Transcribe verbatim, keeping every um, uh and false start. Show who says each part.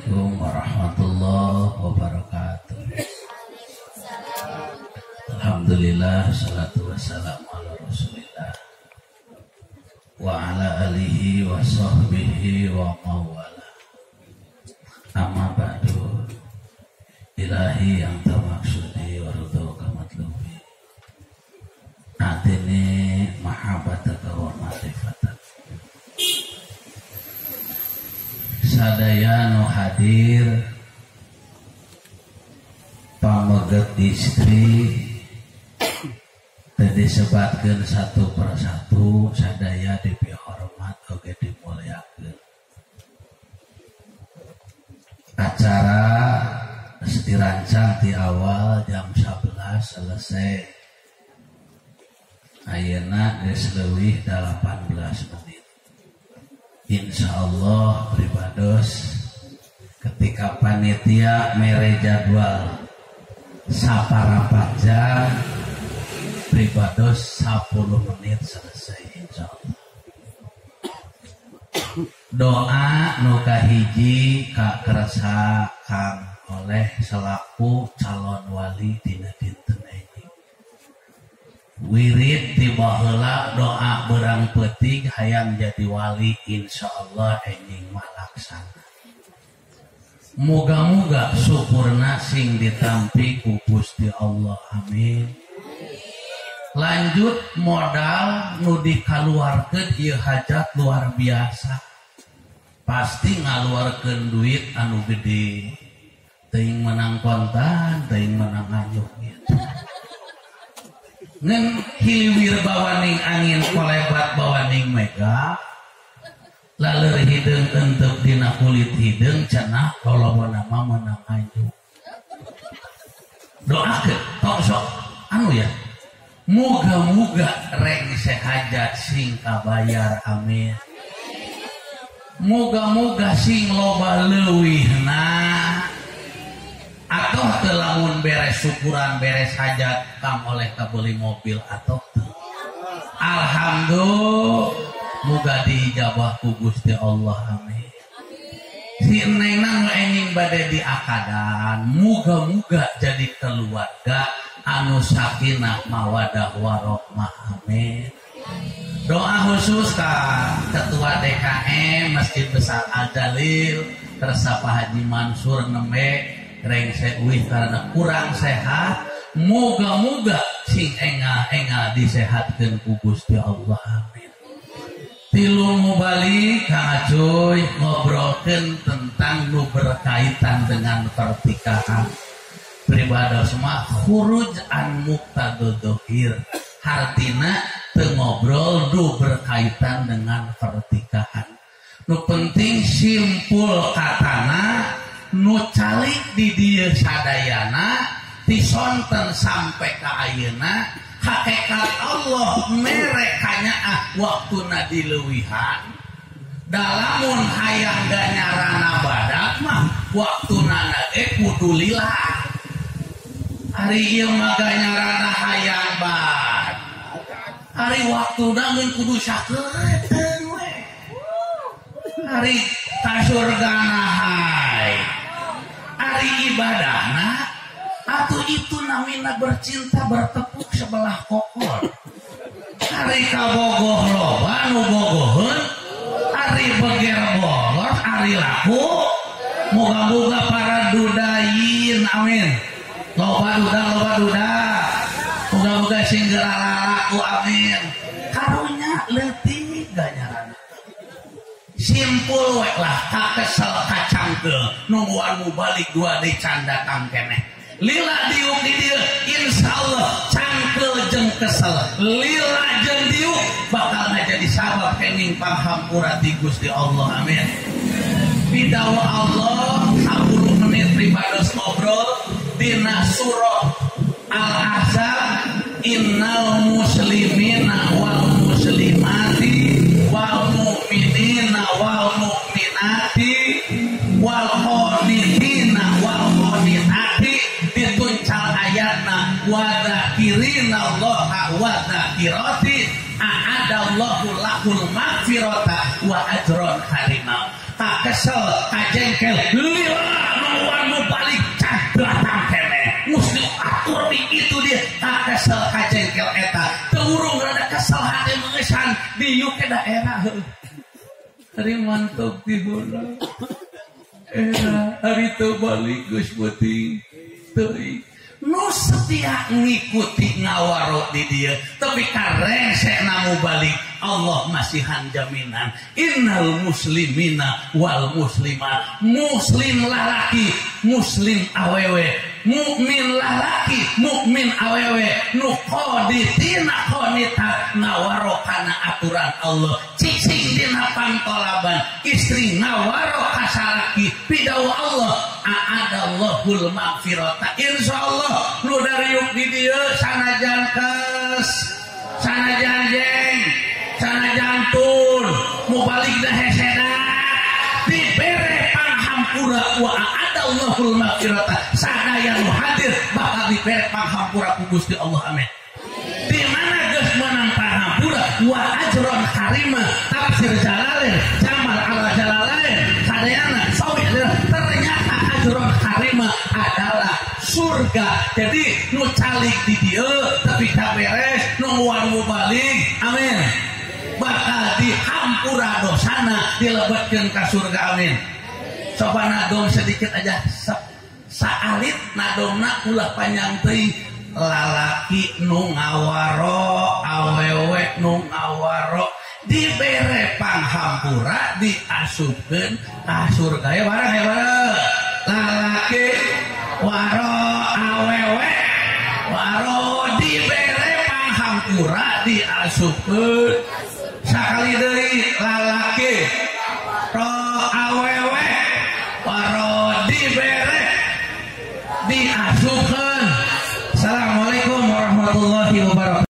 Speaker 1: Assalamualaikum warahmatullahi wabarakatuh. Alhamdulillah, salatu wassalamu ala rasulillah wa ala alihi wa sahbihi wa mawala. Amma ba'du. Ilahi yang tamaksudi wa ridhoka matlubi, atini mahabbataka wa ma'rifatak. Sadaya nu hadir pameget istri tadi sebatkeun satu persatu, sadaya dipihormat oge dimulyakeun. Acara dirancang di awal jam sebelas selesai. Ayeuna geus leuwih delapan belas menit. Insyaallah pribados ketika panitia mere jadwal saparapat jam, pribados sepuluh menit selesai insyaallah. Doa nu kahiji ka kersa Kang oleh selaku calon wali dina dinten ini. Wirid tiba heula doa berang peting hayang jadi wali insyaallah enjing malaksana. Moga-moga syukurna sing ditampi ku Gusti Allah, amin. Lanjut modal nu dikaluarkeun ieu hajat luar biasa. Pasti ngaluarkeun duit anu gede. Teuing menang kontan, teuing menang anyuk gitu. Ngen hiliwir bawaning angin kolebat bawaning mega, laler hideung enteuk dina kulit hideung cenah lolobona mah menang anyuk. Doakeun tos sok anu ya. Moga-moga reng sehajat sing kabayar, amin. Moga-moga sing loba leuwihna atau telamun beres syukuran beres hajat Kang oleh kabeli mobil atau alhamdulillah moga diijabah ku Gusti Allah, amin. Si nengna nu enjing bade diakadan moga-moga jadi keluarga anu sakinah mawadah warahmah, amin. Doa khusus ka Ketua D K M Masjid Besar Al-Jalil Tersapa Haji Mansur nembe reng seuih karena kurang sehat, moga-moga sing enga-enga disehatkeun ku Gusti Allah, amin. Tilu mubalik Kang Acoy ngobrolkeun tentang nu berkaitan dengan pertikahan. Pribadi semua khuruj an muqtadudzuhir, artina teu ngobrol nu berkaitan dengan pertikahan. Nu penting simpul katana nu calik di dieu sadayana tisonten sampai ka ayeuna hakikat Allah mere kanyaah waktuna dileuwihan. Dalamun hayang ganyarana badak mah waktuna ge kudu lillah. Ari ieu mah ganyarana hayang bad. Ari waktuna ngeun kudu sakeureuteun we. Ari ka surgana hai. Ari ibadahna atuh itu namina bercinta bertepuk sebelah kokor. Ari kabogoh loba nu bogoheun, ari beger bolos, ari laku. Moga-moga para dudayin, amin. Loba duda, loba duda. Moga-moga sing laku, amin. Karunya leutik ganyarana. Simpul we lah kakesel kacangkeul nungguan mubalik dua dicanda kang keneh. Lila diuk di dieu insyaallah cangkeul jeung kesel. Lila jeung diuk bakal jadi sabab kenging panghampura ti Gusti Allah, amin. Bidawa Allah sepuluh menit pribados ngobrol dina surah Al-Ahzab, innal muslimina wal muslimati wal mu'minina wal mu'minati wal qanitina wal qanitati dituncal ayatna wa dzakirina Allaha wa dzakirati a'adallahu lahul maghfirata wa ajron karima. Tak kesel, tak jengkel, lila diuk ke daerah hari mantap di bola era hari itu balik geus beuting teuing nu setia ngikuti ngawaro di dia tapi kareng namu balik Allah masihan jaminan innal muslimina wal muslimat muslim lalaki muslim awewe mukmin lalaki mukmin awewe nu qoditina qonita ngawaro kana aturan Allah cicing dina pantolaban istri ngawaro kasaraki pidawa Allah a'adallahul maghfirata insyaallah nu dariuk di dieu sanajan kes sanajan jeng sanajan tun mu balik dah hesena dibere panghampura wa a'adallahul maghfirata sadaya nu hadir bakal dibere panghampura ku Gusti Allah amin di mana geus meunang panghampura wa ajron karima tafsir jalalain jamal ala jalalain sadayana sawi ternyata ajron karima adalah surga jadi nu calik di dieu tapi da beres nu nguang balik amin bakal dihampura dosana dilebetkeun ka surga amin coba nadom sedikit aja saalit nadomna ulah panjang teuing lalaki nu ngawaro awewe nu ngawaro dibere panghampura diasupkeun ka surga ya bareng ya bareng lalaki waro awewe waro dibere panghampura diasupkeun sakali deui lalaki ro awewe waro dibere diasupkeun. Assalamualaikum warahmatullahi wabarakatuh.